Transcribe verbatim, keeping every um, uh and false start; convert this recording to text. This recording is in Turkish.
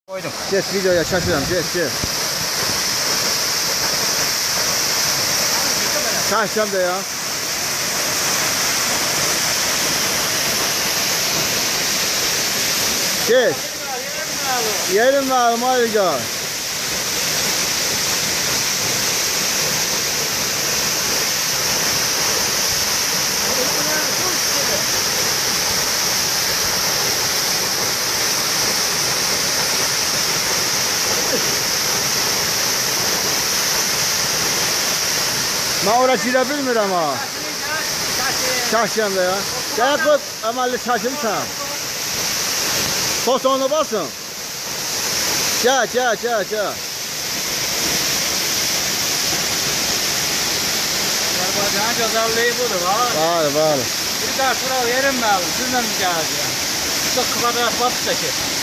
Koydum. Geç videoya şaşırıyorum. Geç geç. Şaşacağım da ya. Geç. Yerim var Marga. Ben oraya girebilmiyorum ama. Şaşacağım da ya. Gel kız amalli şaşırsan. Fotonu basın. Gel gel gel gel. Azerbaycan gözəlliyi budur ha. Var var. Bir daha şuraya yerim lazım. Sizden mi geldi ya? Çok kvadrat bas çekir.